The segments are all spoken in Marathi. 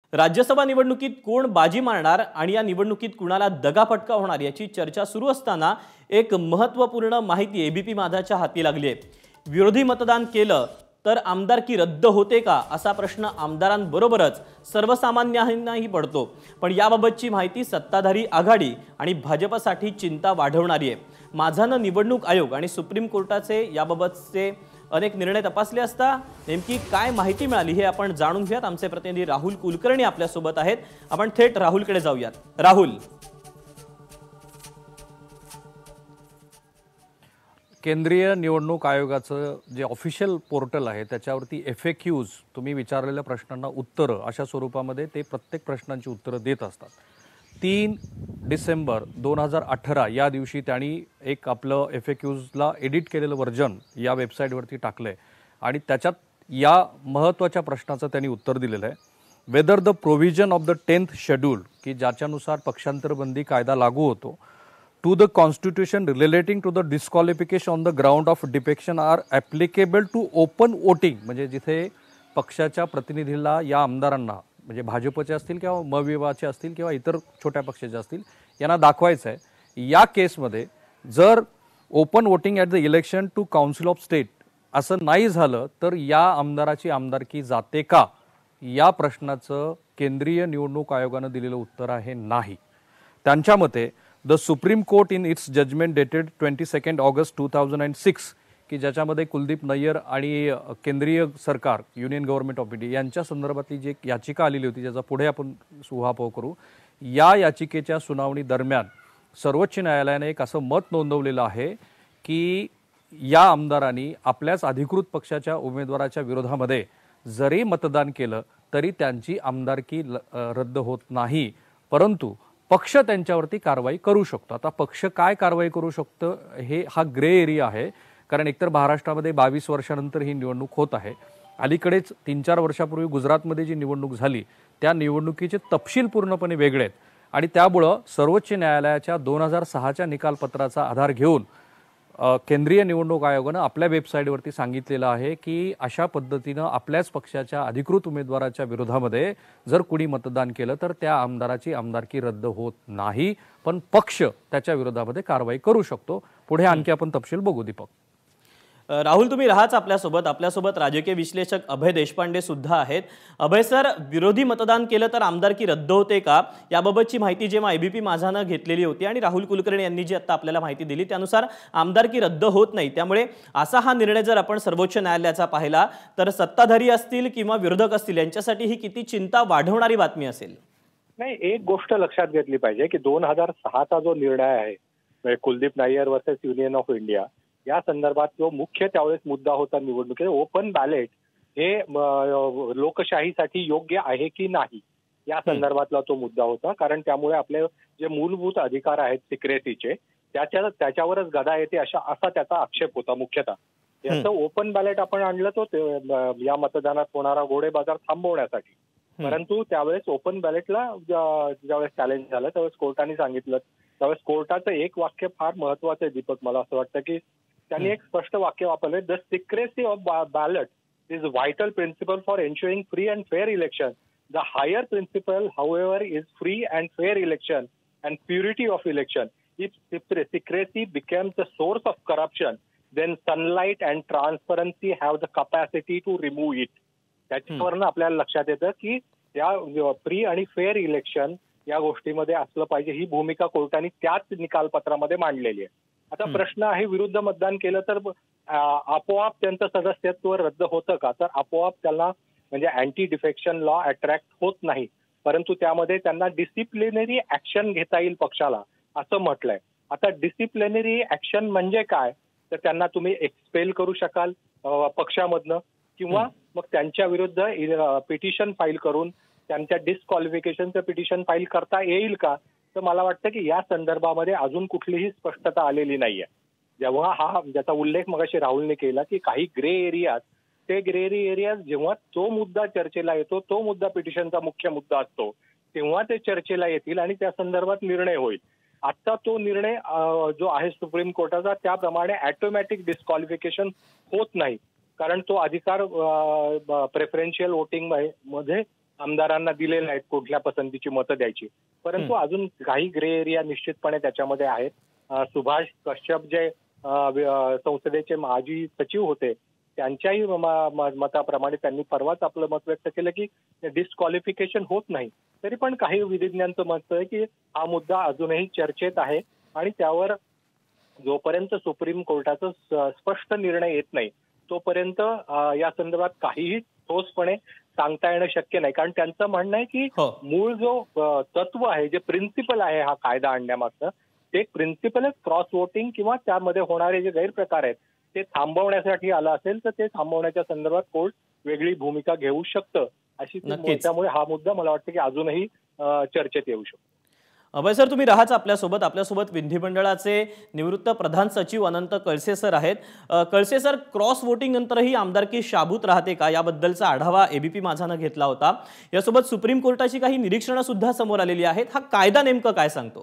राज्यसभा निवडणुकीत कोण बाजी मारणार आणि या निवडणुकीत कुणाला दगाफटका होणार याची चर्चा सुरू असताना एक महत्त्वपूर्ण माहिती एबीपी माझाच्या हाती लागली आहे। विरोधी मतदान केलं तर आमदारकी रद्द होते का असा प्रश्न आमदारांबरोबरच सर्वसामान्यांनाही पडतो। पण याबाबतची माहिती सत्ताधारी आघाडी आणि भाजपसाठी चिंता वाढवणारी आहे। माझानं निवडणूक आयोग आणि सुप्रीम कोर्टाचे याबाबतचे अनेक निर्णय तपासले असता नेमकी काय माहिती मिळाली हे आपण जाणून घेऊयात। आमचे प्रतिनिधी राहुल कुलकर्णी आपल्या सोबत आहेत। आपण थेट राहुलकडे जाऊयात। राहुल, केंद्रीय निवडणूक आयोगाचं जे ऑफिशियल पोर्टल आहे त्याच्यावरती FAQs तुम्ही विचारलेल्या प्रश्नांना उत्तरं अशा स्वरूपामध्ये ते प्रत्येक प्रश्नांची उत्तरं देत असतात। 3 डिसेंबर 2018 या दिवशी त्यांनी एक आपलं FAQsला एडिट केलेलं व्हर्जन या वेबसाईटवरती टाकलंय आणि त्याच्यात या महत्त्वाच्या प्रश्नाचं त्यांनी उत्तर दिलेलं आहे। Whether the provision of the 10th schedule की ज्याच्यानुसार पक्षांतरबंदी कायदा लागू होतो to the constitution relating to the disqualification on the ground of defection are applicable to open voting म्हणजे जिथे पक्षाच्या प्रतिनिधीला या आमदारांना म्हणजे भाजपचे असतील किंवा मविवाचे असतील किंवा इतर छोट्या पक्षाचे असतील यांना दाखवायचं आहे या केसमध्ये जर open voting at the election to council of state असं नाही झालं तर या आमदाराची आमदारकी जाते का या प्रश्नाचं केंद्रीय निवडणूक आयोगानं दिलेलं उत्तर आहे नाही। त्यांच्या मते the supreme court in its judgment dated 22 August 2006 की ज्याच्यामध्ये कुलदीप नय्यर आणि केंद्रीय सरकार युनियन गव्हर्नमेंट ऑफ इंडिया यांच्या संदर्भातली जी याचिका आलेली होती ज्याचा पुढे आपण उहापोह करू या याचिकेच्या सुनावणी दरम्यान सर्वोच्च न्यायालयाने एक असं मत नोंदवलेलं आहे की या आमदारांनी आपल्याच अधिकृत पक्षाच्या उमेदवाराच्या विरोधामध्ये जरी मतदान केलं तरी त्यांची आमदारकी रद्द होत नाही, परंतु पक्ष त्यांच्यावरती कारवाई करू शकतो। आता पक्ष काय कारवाई करू शकतो हे हा ग्रे एरिया आहे, कारण एकतर महाराष्ट्रामध्ये 22 वर्षानंतर ही निवडणूक होत आहे। अलीकडेच 3-4 वर्षापूर्वी गुजरातमध्ये जी निवडणूक झाली त्या निवडणुकीचे तपशील पूर्णपणे वेगळे आहेत आणि त्यामुळं सर्वोच्च न्यायालयाच्या 2006च्या निकालपत्राचा आधार घेऊन केंद्रीय निवडणूक आयोगानं आपल्या वेबसाईटवरती सांगितलेलं आहे की अशा पद्धतीनं आपल्याच पक्षाच्या अधिकृत उमेदवाराच्या विरोधामध्ये जर कुणी मतदान केलं तर त्या आमदाराची आमदारकी रद्द होत नाही, पण पक्ष त्याच्या विरोधामध्ये कारवाई करू शकतो। पुढे आणखी आपण तपशील बघू। दीपक, राहुल तुम्ही राहाच आपल्यासोबत राजकीय विश्लेषक अभय देशपांडे सुद्धा आहेत। अभय सर, विरोधी मतदान केलं तर आमदारकी रद्द होते का याबाबतची माहिती जेव्हा एबीपी माझानं घेतलेली होती आणि राहुल कुलकर्णी यांनी जी आता आपल्याला माहिती दिली त्यानुसार आमदारकी रद्द होत नाही, त्यामुळे असा हा निर्णय जर आपण सर्वोच्च न्यायालयाचा पाहिला तर सत्ताधारी असतील किंवा विरोधक असतील यांच्यासाठी ही किती चिंता वाढवणारी बातमी असेल। नाही, एक गोष्ट लक्षात घेतली पाहिजे की 2006चा जो निर्णय आहे Kuldip Nayar versus union of India या संदर्भात जो मुख्य त्यावेळेस मुद्दा होता निवडणुकीत ओपन बॅलेट हे लोकशाहीसाठी योग्य आहे की नाही या संदर्भातला तो मुद्दा होता, कारण त्यामुळे आपले जे मूलभूत अधिकार आहेत सिक्रेसीचे त्याच्यावरच गदा येते असा त्याचा आक्षेप होता मुख्यतः। याचं ओपन बॅलेट आपण आणलं तो या मतदानात होणारा घोडेबाजार थांबवण्यासाठी, परंतु त्यावेळेस ओपन बॅलेटला ज्यावेळेस चॅलेंज झालं त्यावेळेस कोर्टाने सांगितलं, त्यावेळेस कोर्टाचं एक वाक्य फार महत्वाचं आहे दीपक, मला असं वाटतं की त्यांनी एक स्पष्ट वाक्य वापरले, the secrecy of ballot is vital principle for ensuring free and fair election. The higher principle however is free and fair election and purity of election. If secrecy becomes the source of corruption, then sunlight and transparency have the capacity to remove it. त्याच्यावरून आपल्याला लक्षात येतं की या फ्री आणि फेअर इलेक्शन या गोष्टीमध्ये असलं पाहिजे ही भूमिका कोर्टाने त्याच निकालपत्रामध्ये मांडलेली आहे। आता प्रश्न आहे विरुद्ध मतदान केलं तर आपोआप त्यांचं सदस्यत्व रद्द होतं का, तर आपोआप त्याला म्हणजे अँटी डिफेक्शन लॉ अट्रॅक्ट होत नाही, परंतु त्यामध्ये त्यांना डिसिप्लिनरी ऍक्शन घेता येईल पक्षाला असं म्हटलंय। आता डिसिप्लिनरी ऍक्शन म्हणजे काय, तर त्यांना तुम्ही एक्सपेल करू शकाल पक्षामधनं किंवा मग त्यांच्या विरुद्ध पिटिशन फाईल करून त्यांच्या डिस्क्वालिफिकेशनचं पिटिशन फाईल करता येईल का, तर मला वाटतं की या संदर्भामध्ये अजून कुठलीही स्पष्टता आलेली नाहीये। जेव्हा हा ज्याचा उल्लेख मगाशी राहुलने केला की काही ग्रे एरियाज, ते ग्रे एरियाज जेव्हा तो मुद्दा चर्चेला येतो, तो मुद्दा पिटिशनचा मुख्य मुद्दा असतो, तेव्हा ते चर्चेला येतील आणि त्या संदर्भात निर्णय होईल। आता तो निर्णय जो आहे सुप्रीम कोर्टाचा त्याप्रमाणे ऑटोमॅटिक डिस्क्वालिफिकेशन होत नाही, कारण तो अधिकार प्रेफरन्शियल वोटिंग मध्ये आमदारांना दिलेल्या आहेत कुठल्या पसंतीची मतं द्यायची. परंतु अजून काही ग्रे एरिया निश्चितपणे त्याच्यामध्ये आहेत. सुभाष कश्यप जे संसदेचे माजी सचिव होते त्यांच्याही मताप्रमाणे त्यांनी परवाच आपलं मत व्यक्त केलं की डिस्क्वालिफिकेशन होत नाही. तरी पण काही विधिज्ञांचं मत आहे की हा मुद्दा अजूनही चर्चेत आहे आणि त्यावर जोपर्यंत सुप्रीम कोर्टाचा स्पष्ट निर्णय येत नाही तोपर्यंत या संदर्भात काहीही ठोसपणे सांगता येणं शक्य नाही. कारण त्यांचं म्हणणं आहे की मूळ जो तत्व आहे, जे प्रिन्सिपल आहे हा कायदा आणण्यामागचं, ते प्रिन्सिपलच क्रॉस वोटिंग किंवा त्यामध्ये होणारे जे गैरप्रकार आहेत ते थांबवण्यासाठी आलं असेल तर ते थांबवण्याच्या संदर्भात कोर्ट वेगळी भूमिका घेऊ शकतं अशी. त्यामुळे हा मुद्दा मला वाटतं की अजूनही चर्चेत येऊ शकतो. अभय सर, तुम्ही राहाच आपल्यासोबत विधिमंडळाचे निवृत्त प्रधान सचिव अनंत कळसे सर आहेत. कळसे सर, क्रॉस वोटिंग नंतरही आमदारकी शाबूत राहते का, याबद्दलचा आढावा एबीपी माझानं घेतला होता. यासोबत सुप्रीम कोर्टाची काही निरीक्षणं सुद्धा समोर आलेली आहेत. हा कायदा नेमकं काय सांगतो?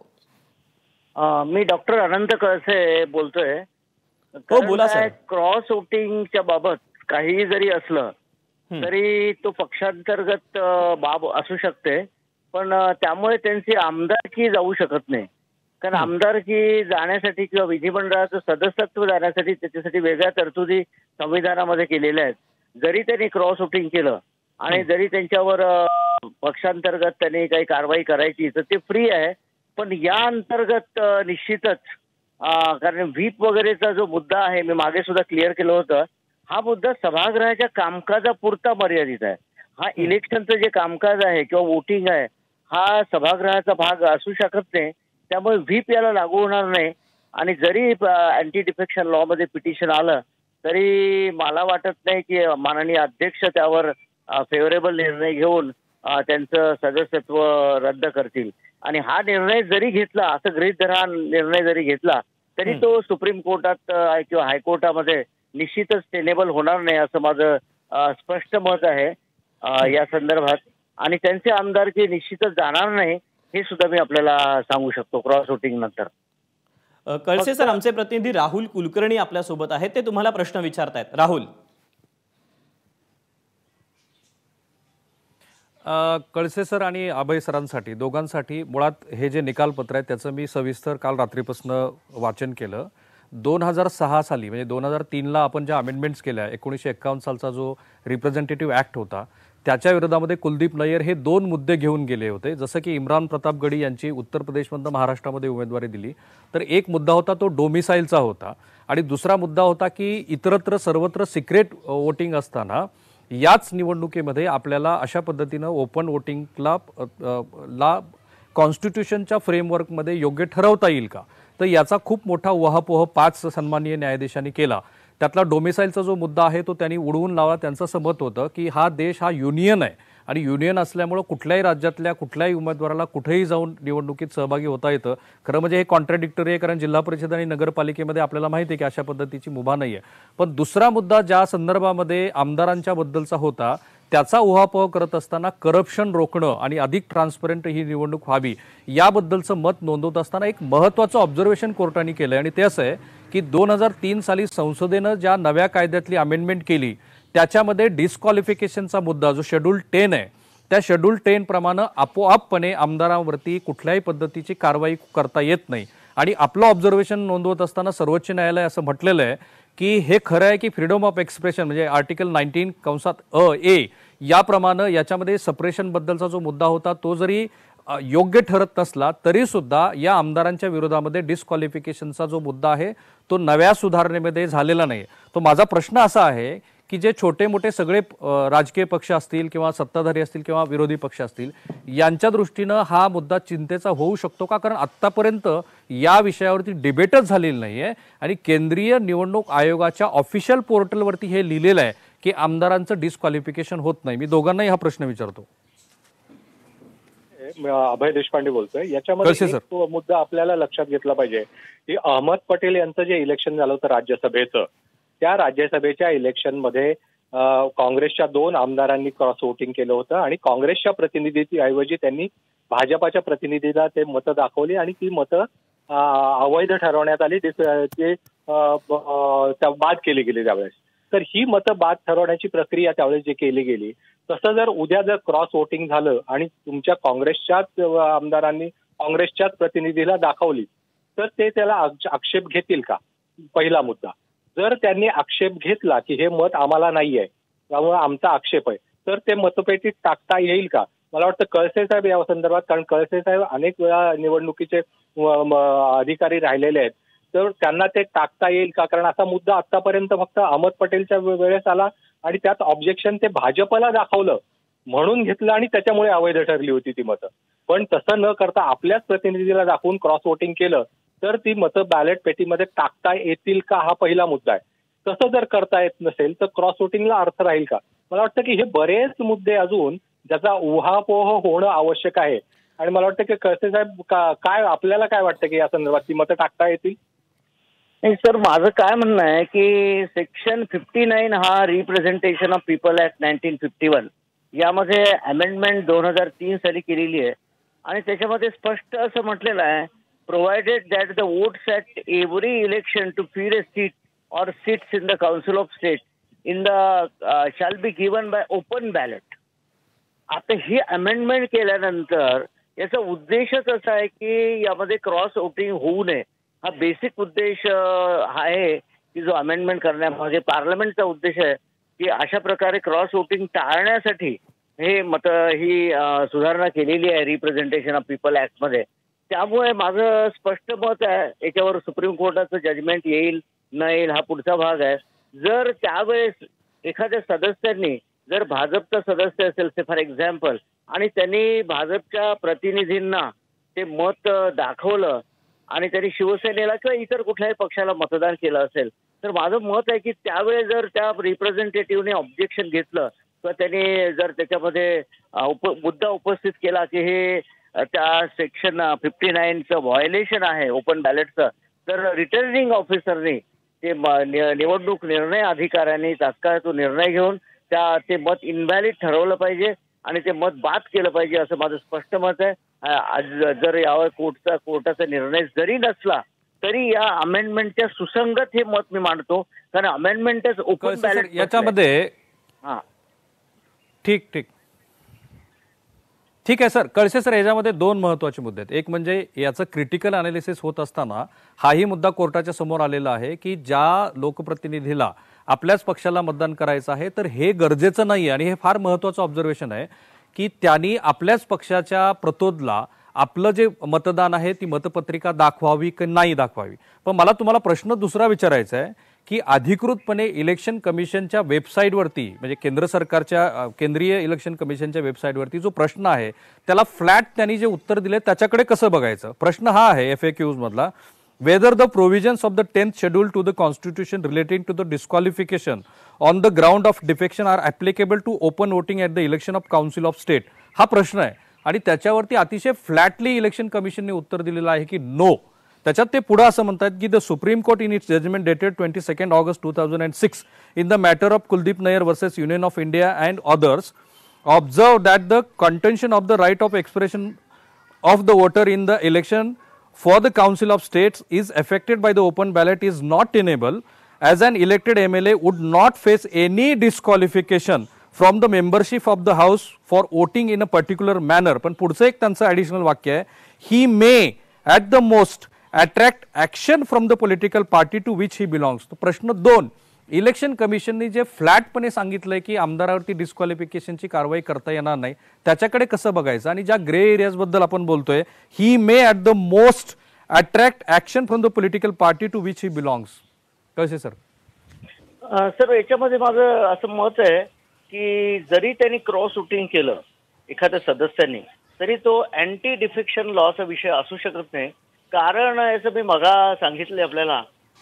मी डॉक्टर अनंत कळसे बोलतोय. हो, बोला सर. क्रॉस वोटिंगच्या बाबत काहीही जरी असलं तरी तो पक्षांतर्गत बाब असू शकते, पण त्यामुळे त्यांची आमदारकी जाऊ शकत नाही. कारण आमदारकी जाण्यासाठी किंवा विधिमंडळाचं सदस्यत्व जाण्यासाठी त्याच्यासाठी वेगळ्या तरतुदी संविधानामध्ये केलेल्या आहेत. जरी त्यांनी क्रॉस वोटिंग केलं आणि जरी त्यांच्यावर पक्षांतर्गत त्यांनी काही कारवाई करायची तर ते फ्री आहे. पण या अंतर्गत निश्चितच कारण व्हीप वगैरेचा जो मुद्दा आहे, मी मागे सुद्धा क्लिअर केलं होतं, हा मुद्दा सभागृहाच्या कामकाजापुरता मर्यादित आहे. हा इलेक्शनचं जे कामकाज आहे किंवा वोटिंग आहे हा सभागृहाचा भाग असू शकत नाही. त्यामुळे व्हीप याला लागू होणार नाही. आणि जरी अँटी डिफेक्शन लॉ मध्ये पिटिशन आलं तरी मला वाटत नाही की माननीय अध्यक्ष त्यावर फेवरेबल निर्णय घेऊन त्यांचं सदस्यत्व रद्द करतील. आणि हा निर्णय जरी घेतला, असं गृहीत धरा निर्णय जरी घेतला तरी तो सुप्रीम कोर्टात किंवा हायकोर्टामध्ये निश्चितच टेनेबल होणार नाही असं माझं स्पष्ट मत आहे या संदर्भात. आणि त्यांचे आमदारकी निश्चितच जाणार नाही हे सुद्धा मी आपल्याला सांगू शकतो क्रॉस वोटिंग नंतर. कळसे सर, आमचे प्रतिनिधी राहुल कुलकर्णी आपल्यासोबत आहेत, ते तुम्हाला प्रश्न विचारतायत. राहुल. कळसे सर आणि अभय सरांसाठी, दोघांसाठी मुळात हे जे निकालपत्र आहे त्याचं मी सविस्तर काल रात्रीपासून वाचन केलं. 2006 साली म्हणजे 2003ला आपण ज्या अमेंडमेंट्स केल्या, 1951 सालचा जो रिप्रेझेंटेटिव्ह ॲक्ट होता त्याच्या विरोधामध्ये कुलदीप नय्यर हे 2 मुद्दे घेऊन गेले होते. जसं की इम्रान प्रताप गडी यांची उत्तर प्रदेशमधून महाराष्ट्रामध्ये उमेदवारी दिली, तर एक मुद्दा होता तो डोमिसाईलचा होता आणि दुसरा मुद्दा होता की इतरत्र सर्वत्र सिक्रेट वोटिंग असताना याच निवडणुकीमध्ये आपल्याला अशा पद्धतीनं ओपन वोटिंगला कॉन्स्टिट्यूशनच्या फ्रेमवर्कमध्ये योग्य ठरवता येईल का. तर याचा खूप मोठा उहापोह 5 सन्माननीय न्यायाधीशांनी केला. त्यातला डोमिसाईलचा जो मुद्दा आहे तो त्यांनी उडवून लावला. त्यांचं असं मत होतं की हा देश हा युनियन आहे आणि युनियन असल्यामुळं कुठल्याही राज्यातल्या कुठल्याही उमेदवाराला कुठेही जाऊन निवडणुकीत सहभागी होता येतं. खरं म्हणजे हे कॉन्ट्राडिक्टरी आहे, कारण जिल्हा परिषद आणि नगरपालिकेमध्ये आपल्याला माहिती आहे की अशा पद्धतीची मुभा नाही आहे. पण दुसरा मुद्दा ज्या संदर्भामध्ये आमदारांच्या बद्दलचा होता त्याचा उहापोह करत असताना करप्शन रोखणं आणि अधिक ट्रान्सपरंट ही निवडणूक व्हावी याबद्दलचं मत नोंदवत असताना एक महत्त्वाचं ऑब्झर्वेशन कोर्टाने केलं आणि ते असं आहे की 2003 साली संसदेनं ज्या नव्या कायद्यातली अमेंडमेंट केली त्याच्यामध्ये डिस्क्वालिफिकेशनचा मुद्दा जो शेड्यूल 10 आहे त्या शेड्यूल 10 प्रमाणे आपोआपपणे आमदारांवरती कुठल्याही पद्धतीची कारवाई करता येत नाही. आणि आपलं ऑब्झर्वेशन नोंदवत असताना सर्वोच्च न्यायालय असं म्हटलेलं आहे की हे खरं आहे की फ्रीडम ऑफ एक्सप्रेशन म्हणजे आर्टिकल 19(a) याप्रमाणे याच्यामध्ये सप्रेशनबद्दलचा जो मुद्दा होता तो जरी योग्य ठरत नसला तरी सुद्धा या आमदारांच्या विरोधामध्ये डिस्क्वालिफिकेशनचा जो मुद्दा आहे तो नव्या सुधारणेमध्ये झालेला नाही. तो माझा प्रश्न असा आहे की जे छोटे मोठे सगळे राजकीय पक्ष असतील किंवा सत्ताधारी असतील किंवा विरोधी पक्ष असतील यांच्या दृष्टीनं हा मुद्दा चिंतेचा होऊ शकतो का. कारण आत्तापर्यंत या विषयावरती डिबेटच झालेली नाही आहे आणि केंद्रीय निवडणूक आयोगाच्या ऑफिशियल पोर्टलवरती हे लिहिलेलं आहे की आमदारांचं डिस्क्वालिफिकेशन होत नाही. मी दोघांनाही हा प्रश्न विचारतो. अभय देशपांडे बोलतोय. याच्यामध्ये एक मुद्दा आपल्याला लक्षात घेतला पाहिजे की अहमद पटेल यांचं जे इलेक्शन झालं होतं राज्यसभेचं, त्या राज्यसभेच्या इलेक्शनमध्ये काँग्रेसच्या 2 आमदारांनी क्रॉस वोटिंग केलं होतं आणि काँग्रेसच्या प्रतिनिधीऐवजी त्यांनी भाजपाच्या प्रतिनिधीला ते मतं दाखवली आणि ती मतं अवैध ठरवण्यात आली, ते बाद केली गेली त्यावेळेस. तर ही मतं बाद ठरवण्याची प्रक्रिया त्यावेळेस जी केली गेली तसं जर उद्या जर क्रॉस वोटिंग झालं आणि तुमच्या काँग्रेसच्याच आमदारांनी काँग्रेसच्याच प्रतिनिधीला दाखवली तर ते त्याला आक्षेप घेतील का? पहिला मुद्दा. जर त्यांनी आक्षेप घेतला की हे मत आम्हाला नाही आहे त्यामुळे आमचा आक्षेप आहे तर ते मतपेटीत टाकता येईल का? मला वाटतं कळसे साहेब या संदर्भात, कारण कळसे साहेब अनेक वेळा निवडणुकीचे अधिकारी राहिलेले आहेत, तर त्यांना ते टाकता येईल का? कारण असा मुद्दा आतापर्यंत फक्त अहमद पटेलच्या वेळेस आला आणि त्यात ऑब्जेक्शन ते भाजपला दाखवलं म्हणून घेतलं आणि त्याच्यामुळे अवैध ठरली होती ती मतं. पण तसं न करता आपल्याच प्रतिनिधीला दाखवून क्रॉस वोटिंग केलं तर ती मतं बॅलेट पेटीमध्ये टाकता येतील का हा पहिला मुद्दा आहे. तसं जर करता येत नसेल तर क्रॉस वोटिंगला अर्थ राहील का? मला वाटतं की हे बरेच मुद्दे अजून ज्याचा उहापोह होणं आवश्यक आहे. आणि मला वाटतं की कळसे साहेब काय आपल्याला काय वाटतं की या संदर्भात ती मतं टाकता येतील? नाही सर, माझं काय म्हणणं आहे की सेक्शन 59 हा रिप्रेझेंटेशन ऑफ पीपल ऍक्ट 1951 यामध्ये अमेंडमेंट 2003 साली केलेली आहे आणि त्याच्यामध्ये स्पष्ट असं म्हटलेलं आहे, provided that the votes at every election to fill a seat or sits in the Council of State in the shall be given by open ballot. आता ही अमेंडमेंट केल्यानंतर याचा उद्देशच असा आहे की यामध्ये क्रॉस वोटिंग होऊ नये. हा बेसिक उद्देश आहे की जो अमेंडमेंट करण्यामागे पार्लमेंटचा उद्देश आहे की अशा प्रकारे क्रॉस वोटिंग टाळण्यासाठी हे ही सुधारणा केलेली आहे रिप्रेझेंटेशन ऑफ पीपल ऍक्ट मध्ये. त्यामुळे माझं स्पष्ट मत आहे याच्यावर सुप्रीम कोर्टाचं जजमेंट येईल न येईल हा पुढचा भाग आहे. जर त्यावेळेस एखाद्या सदस्यांनी जर भाजपचा सदस्य असेल ते फॉर एक्झाम्पल आणि त्यांनी भाजपच्या प्रतिनिधींना ते मत दाखवलं आणि त्यांनी शिवसेनेला किंवा इतर कुठल्याही पक्षाला मतदान केलं असेल तर माझं मत आहे की त्यावेळेस जर त्या रिप्रेझेंटेटिव्हने ऑब्जेक्शन घेतलं किंवा त्यांनी जर त्याच्यामध्ये मुद्दा उपस्थित केला की हे त्या सेक्शन 59चं व्हायोलेशन आहे ओपन बॅलेटचं, तर रिटर्निंग ऑफिसरनी ते निवडणूक निर्णय अधिकाऱ्यांनी तात्काळ तो निर्णय घेऊन ते मत इनव्हॅलिड ठरवलं पाहिजे आणि ते मत बाद केलं पाहिजे असं माझं स्पष्ट मत आहे. आज जर यावर कोर्टाचा निर्णय जरी नसला तरी या अमेंडमेंटच्या सुसंगत हे मत मी मांडतो, कारण अमेंडमेंटच ओपन बॅलेट याच्यामध्ये ठीक आहे सर. कळसे सर, याच्यामध्ये दोन महत्वाचे मुद्दे आहेत. एक म्हणजे याचं क्रिटिकल अनालिसिस होत असताना हाही मुद्दा कोर्टाच्या समोर आलेला आहे की ज्या लोकप्रतिनिधीला आपल्याच पक्षाला मतदान करायचं आहे तर हे गरजेचं नाही, आणि हे फार महत्वाचं ऑब्झर्वेशन आहे की त्यांनी आपल्याच पक्षाच्या प्रतोदला आपलं जे मतदान आहे ती मतपत्रिका दाखवावी की नाही दाखवावी. पण मला तुम्हाला प्रश्न दुसरा विचारायचा आहे की अधिकृतपणे इलेक्शन कमिशनच्या वेबसाईटवरती, म्हणजे केंद्र सरकारच्या केंद्रीय इलेक्शन कमिशनच्या वेबसाईटवरती जो प्रश्न आहे त्याला फ्लॅट त्यांनी जे उत्तर दिले त्याच्याकडे कसं बघायचं? प्रश्न हा आहे FAQs मधला, whether the provisions of the 10th schedule to the constitution relating to the disqualification on the ground of defection are applicable to open voting at the election of council of state. हा प्रश्न आहे आणि त्याच्यावरती अतिशय फ्लॅटली इलेक्शन कमिशनने उत्तर दिलेलं आहे की नो. त्याच्यात ते पुढे असं म्हणतात की the supreme court in its judgment dated 22 August 2006 in the matter of Kuldip Nayyar versus union of India and others observe that the contention of the right of expression of the voter in the election for the Council of States is affected by the open ballot is not tenable, as an elected MLA would not face any disqualification from the membership of the House for voting in a particular manner. पण पुढचं एक त्यांचं ॲडिशनल वाक्य आहे, he may at the most attract action from the political party to which he belongs. तो प्रश्न 2, इलेक्शन कमिशनने जे फ्लॅटपणे सांगितलंय की आमदारावरती डिस्क्वालिफिकेशनची कारवाई करता येणार नाही त्याच्याकडे कसं बघायचं? आणि ज्या ग्रे एरियाज बद्दल आपण बोलतोय, he may at the most attract action from the political party to which he belongs. कसे सर? सर, याच्यामध्ये माझं असं मत आहे की जरी त्यांनी क्रॉस वोटिंग केलं एखाद्या सदस्यांनी तरी तो अँटी डिफेक्शन लॉचा विषय असू शकत नाही. कारण याचं मी मगा सांगितलंय आपल्याला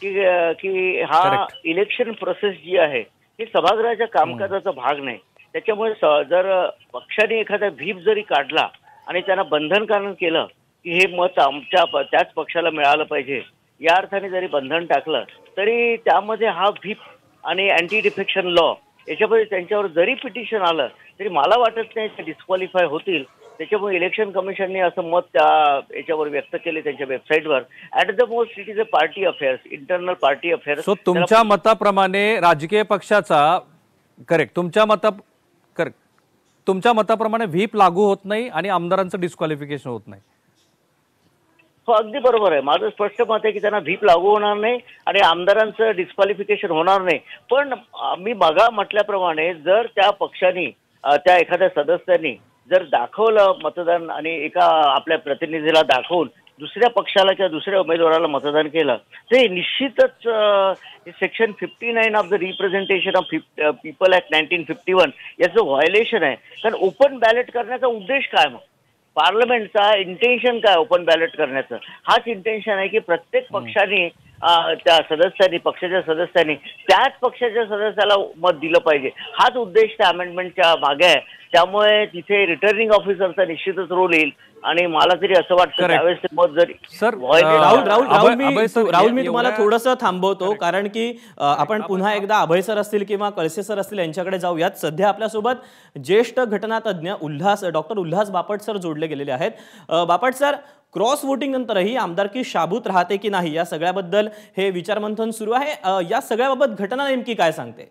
की हा इलेक्शन प्रोसेस जी आहे ही सभागृहाच्या कामकाजाचा भाग नाही. त्याच्यामुळे जर पक्षाने एखादा व्हीप जरी काढला आणि त्यांना बंधनकारक केलं की हे मत आमच्या त्याच पक्षाला मिळालं पाहिजे या अर्थाने जरी बंधन टाकलं तरी त्यामध्ये हा व्हीप आणि अँटी डिफेक्शन लॉ याच्यामध्ये त्यांच्यावर जरी पिटिशन आलं तरी मला वाटत नाही ते डिस्क्वालिफाय होतील. त्याच्यामुळे इलेक्शन कमिशनने असं मत त्या याच्यावर व्यक्त केले त्यांच्या वेबसाईटवर. At the most it is a party affairs, internal party affairs. So तुमच्या मताप्रमाणे राजकीय पक्षाचा करेक्ट तुमच्या मताप्रमाणे व्हीप लागू होत नाही आणि आमदारांचं डिस्क्वालिफिकेशन होत नाही? हो, अगदी बरोबर आहे. माझं स्पष्ट मत आहे की त्यांना व्हीप लागू होणार नाही आणि आमदारांचं डिस्क्वालिफिकेशन होणार नाही. पण मी मगा म्हटल्याप्रमाणे जर त्या पक्षाने त्या एखाद्या सदस्यांनी जर दाखवलं मतदान आणि एका आपल्या प्रतिनिधीला दाखवून दुसऱ्या पक्षाला किंवा दुसऱ्या उमेदवाराला मतदान केलं ते निश्चितच section 59 of the representation of people act 1951 याचं व्हायोलेशन आहे. कारण ओपन बॅलेट करण्याचा उद्देश काय मग? पार्लमेंटचा इंटेन्शन काय ओपन बॅलेट करण्याचं? हाच इंटेन्शन आहे की प्रत्येक पक्षाने त्या सदस्यांनी पक्षाच्या सदस्यांनी त्याच पक्षाच्या सदस्याला मत दिलं पाहिजे. हाच उद्देश त्या अमेंडमेंटच्या मागे आहे. त्यामुळे तिथे रिटर्निंग ऑफिसरचा निश्चितच रोल येईल आणि मला तरी असं वाटतं त्यावेळेस ते मत जरी सर राहुल मी तुम्हाला थोडंसं थांबवतो कारण की आपण पुन्हा एकदा अभय सर असतील किंवा कळसे सर असतील यांच्याकडे जाऊयात. सध्या आपल्यासोबत ज्येष्ठ घटनातज्ञ डॉक्टर उल्हास बापट सर जोडले गेलेले आहेत. बापट सर, क्रॉस वोटिंग नंतरही आमदारकी शाबूत राहते की नाही या सगळ्याबद्दल हे विचारमंथन सुरू आहे. या सगळ्याबाबत घटना नेमकी काय सांगते?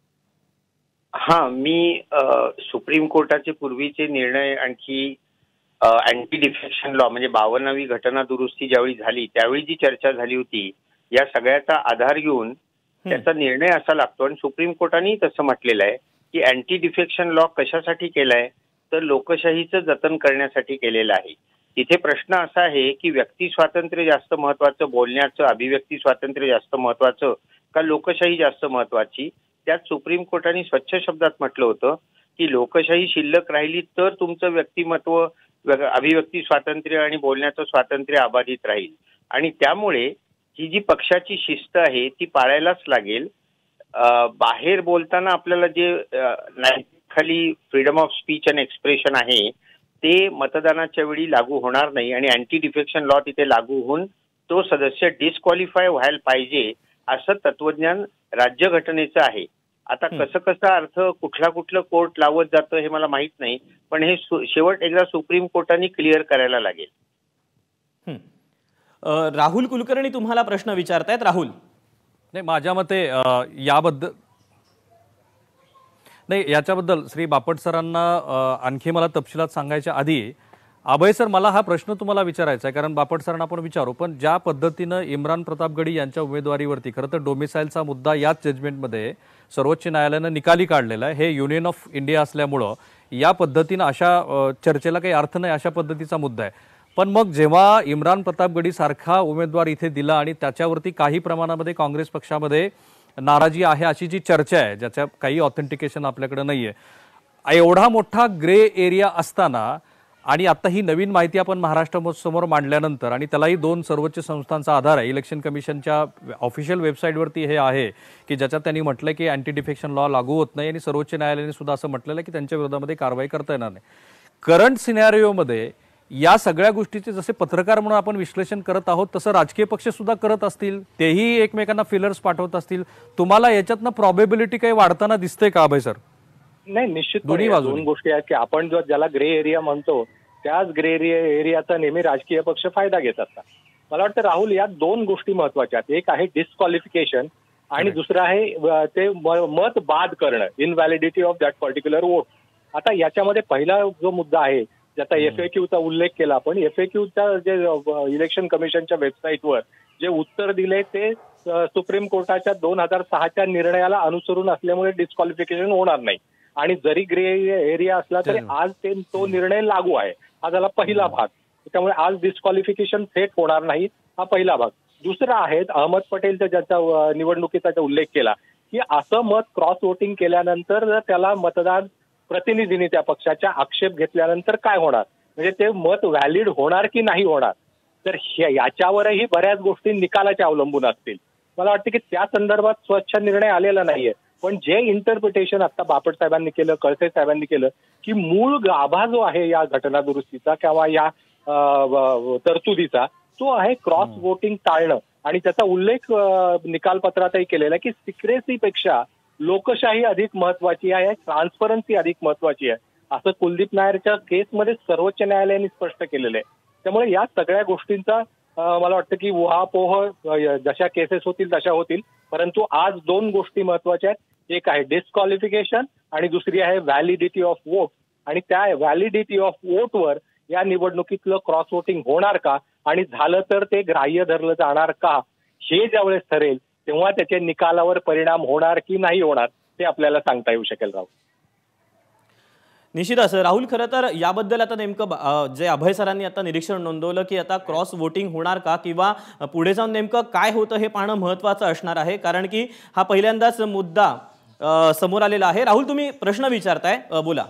मी सुप्रीम कोर्टाचे पूर्वीचे निर्णय आणखी अँटी डिफेक्शन लॉ म्हणजे 52वी घटना दुरुस्ती ज्यावेळी झाली त्यावेळी जी चर्चा झाली होती या सगळ्याचा आधार घेऊन त्याचा निर्णय असा लागतो. आणि सुप्रीम कोर्टाने तसं म्हटलेलं आहे की अँटी डिफेक्शन लॉ कशासाठी केलाय तर लोकशाहीचं जतन करण्यासाठी केलेलं आहे. तिथे प्रश्न असा आहे की व्यक्ती स्वातंत्र्य जास्त महत्वाचं, बोलण्याचं अभिव्यक्ती स्वातंत्र्य जास्त महत्वाचं का लोकशाही जास्त महत्वाची? त्यात सुप्रीम कोर्टाने स्वच्छ शब्दात म्हटलं होतं की लोकशाही शिल्लक राहिली तर तुमचं व्यक्तिमत्व, अभिव्यक्ती स्वातंत्र्य आणि बोलण्याचं स्वातंत्र्य अबाधित राहील. आणि त्यामुळे ही जी पक्षाची शिस्त आहे ती पाळायलाच लागेल. बाहेर बोलताना आपल्याला जे खाली freedom of speech and expression आहे ते मतदानाच्या वेळी लागू होणार नाही आणि अँटी डिफेक्शन लॉ तिथे लागू होऊन तो सदस्य डिस्क्वालिफाय व्हायला पाहिजे असं तत्वज्ञान राज्यघटनेचं आहे. आता कसं अर्थ कुठलं कोर्ट लावत जातं हे मला माहित नाही, पण हे शेवट एकदा सुप्रीम कोर्टाने क्लिअर करायला लागेल. राहुल कुलकर्णी तुम्हाला प्रश्न विचारतायत. राहुल, नाही माझ्या मते याच्याबद्दल श्री बापट सरांना आणखी मला तपशिलात सांगायच्या आधी अभय सर मला हा प्रश्न तुम्हाला विचारायचा आहे कारण बापट सरांना आपण विचारू, पण ज्या पद्धतीनं इम्रान प्रतापगडी यांच्या उमेदवारीवरती खरं तर डोमिसाईलचा मुद्दा याच जजमेंटमध्ये सर्वोच्च न्यायालयानं निकाली काढलेला आहे. हे युनियन ऑफ इंडिया असल्यामुळं या पद्धतीनं अशा चर्चेला काही अर्थ नाही अशा पद्धतीचा मुद्दा आहे. पण मग जेव्हा इम्रान प्रतापगडी सारखा उमेदवार इथे दिला आणि त्याच्यावरती काही प्रमाणामध्ये काँग्रेस पक्षामध्ये नाराजी आहे अशी जी चर्चा आहे ज्याच्या काही ऑथेंटिकेशन आपल्याकडे नाहीये, एवढा मोठा ग्रे एरिया असताना आणि आता ही नवीन माहिती आपण महाराष्ट्रासमोर मांडल्यानंतर आणि त्यालाही 2 सर्वोच्च संस्थांचा आधार आहे. इलेक्शन कमिशनच्या ऑफिशियल वेबसाईटवरती हे आहे की ज्याच्यात त्यांनी म्हटलं की अँटी डिफेक्शन लॉ लागू होत नाही आणि सर्वोच्च न्यायालयाने सुद्धा असं म्हटलेलं आहे की त्यांच्या विरोधामध्ये कारवाई करता येणार नाही. करंट सिनॅरिओमध्ये या सगळ्या गोष्टीचे जसे पत्रकार म्हणून आपण विश्लेषण करत आहोत तसं राजकीय पक्ष सुद्धा करत असतील, तेही एकमेकांना फिलर्स पाठवत असतील. तुम्हाला याच्यातनं प्रॉबेबिलिटी काही वाढताना दिसते का अभय सर? नाही, निश्चित दोन गोष्टी आहेत की आपण जो ज्याला ग्रे एरिया म्हणतो त्याच ग्रे एरियाचा नेहमी राजकीय पक्ष फायदा घेत असतात. मला वाटतं राहुल या 2 गोष्टी महत्वाच्या आहेत. एक आहे डिस्क्वालिफिकेशन आणि दुसरं आहे ते मत बाद करणं, invalidity of that particular vote. आता याच्यामध्ये पहिला जो मुद्दा आहे ज्याचा FAQचा उल्लेख केला आपण, FAQच्या जे इलेक्शन कमिशनच्या वेबसाईटवर जे उत्तर दिले ते सुप्रीम कोर्टाच्या 2006च्या निर्णयाला अनुसरून असल्यामुळे डिस्क्वालिफिकेशन होणार नाही आणि जरी ग्रे एरिया असला तरी आज तो निर्णय लागू आहे. हा झाला पहिला भाग. त्यामुळे आज डिस्क्वालिफिकेशन थेट होणार नाही, हा पहिला भाग. दुसरा आहे अहमद पटेलच्या ज्याचा निवडणुकीचा उल्लेख केला की असं मत क्रॉस वोटिंग केल्यानंतर त्याला मतदान प्रतिनिधींनी त्या पक्षाच्या आक्षेप घेतल्यानंतर काय होणार, म्हणजे ते मत व्हॅलिड होणार की नाही होणार. तर याच्यावरही बऱ्याच गोष्टी निकालाच्या अवलंबून असतील. मला वाटतं की त्या संदर्भात स्वच्छ निर्णय आलेला नाहीये. पण जे इंटरप्रिटेशन आता बापट साहेबांनी केलं, कळसे साहेबांनी केलं की मूळ गाभा जो आहे या घटना दुरुस्तीचा किंवा या तरतुदीचा तो आहे क्रॉस वोटिंग टाळणं आणि त्याचा उल्लेख निकालपत्रातही केलेला की सिक्रेसीपेक्षा लोकशाही अधिक महत्वाची आहे, ट्रान्सपरन्सी अधिक महत्वाची आहे असं कुलदीप नायरच्या केसमध्ये सर्वोच्च न्यायालयाने स्पष्ट केलेलं आहे. त्यामुळे या सगळ्या गोष्टींचा मला वाटतं की उहापोह जशा केसेस होतील तशा होतील, परंतु आज 2 गोष्टी महत्वाच्या आहेत. एक आहे डिस्क्वालिफिकेशन आणि दुसरी आहे व्हॅलिडिटी ऑफ वोट. आणि त्या व्हॅलिडिटी ऑफ वोटवर या निवडणुकीतलं क्रॉस वोटिंग होणार का आणि झालं तर ते ग्राह्य धरलं जाणार का, हे ज्यावेळेस ठरेल तेव्हा त्याच्या निकालावर परिणाम होणार की नाही होणार ते आपल्याला सांगता येऊ शकेल. राहुल, निश्चितच राहुल, खरं तर याबद्दल आता नेमकं जे अभय सरांनी आता निरीक्षण नोंदवलं की आता क्रॉस वोटिंग होणार का किंवा पुढे जाऊन नेमकं काय होतं हे पाहणं महत्त्वाचं असणार आहे, कारण की हा पहिल्यांदाच मुद्दा समोर आलेला आहे. राहुल, तुम्ही प्रश्न विचारताय, बोला.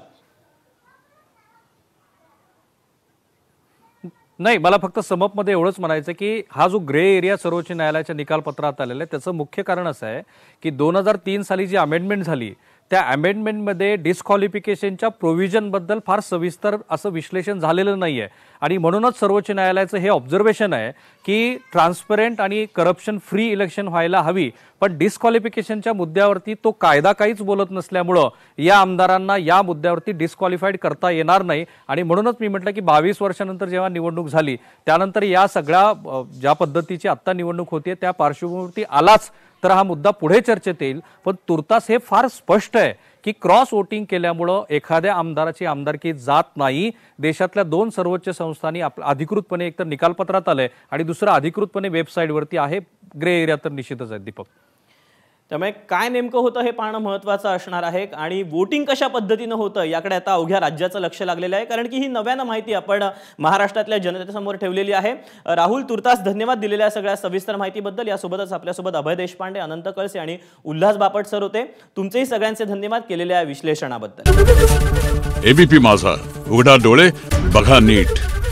नाही, मला फक्त समपमध्ये एवढंच म्हणायचं की हा जो ग्रे एरिया सर्वोच्च न्यायालयाच्या निकालपत्रात आलेला आहे त्याचं मुख्य कारण असं आहे की 2003 साली जी अमेंडमेंट झाली त्या अमेंडमेंटमध्ये डिस्क्वालिफिकेशनच्या प्रोव्हिजनबद्दल फार सविस्तर असं विश्लेषण झालेलं नाही आहे आणि म्हणूनच सर्वोच्च न्यायालयाचं हे ऑब्झर्वेशन आहे की ट्रान्सपरंट आणि करप्शन फ्री इलेक्शन व्हायला हवी, पण डिस्क्वालिफिकेशनच्या मुद्द्यावरती तो कायदा काहीच बोलत नसल्यामुळं या आमदारांना या मुद्द्यावरती डिस्क्वालिफाईड करता येणार नाही. आणि म्हणूनच मी म्हटलं की 22 वर्षानंतर जेव्हा निवडणूक झाली त्यानंतर या सगळ्या ज्या पद्धतीची आत्ता निवडणूक होती त्या पार्श्वभूमीवरती आलाच तर हा मुद्दा पुढे चर्चेत येईल. पण तुर्तास हे फार स्पष्ट आहे की क्रॉस वोटिंग केल्यामुळं एखाद्या आमदाराची आमदारकी जात नाही. देशातल्या 2 सर्वोच्च संस्थांनी अधिकृतपणे एकतर निकालपत्रात आलंय आणि दुसरं अधिकृतपणे वेबसाईटवरती आहे. ग्रे एरिया तर निश्चितच आहे दीपक. त्यामुळे काय नेमकं होतं हे पाहणं महत्त्वाचं असणार आहे आणि वोटिंग कशा पद्धतीनं होतं याकडे आता अवघ्या राज्याचं लक्ष लागलेलं आहे, कारण की ही नव्यानं माहिती आपण महाराष्ट्रातल्या जनतेसमोर ठेवलेली आहे. राहुल, तुर्तास धन्यवाद दिलेल्या सगळ्या सविस्तर माहितीबद्दल. यासोबतच आपल्यासोबत अभय देशपांडे, अनंत कळसे आणि उल्हास बापट सर होते. तुमचेही सगळ्यांचे धन्यवाद केलेल्या विश्लेषणाबद्दल. एबीपी माझा, उघडा डोळे बघा नीट.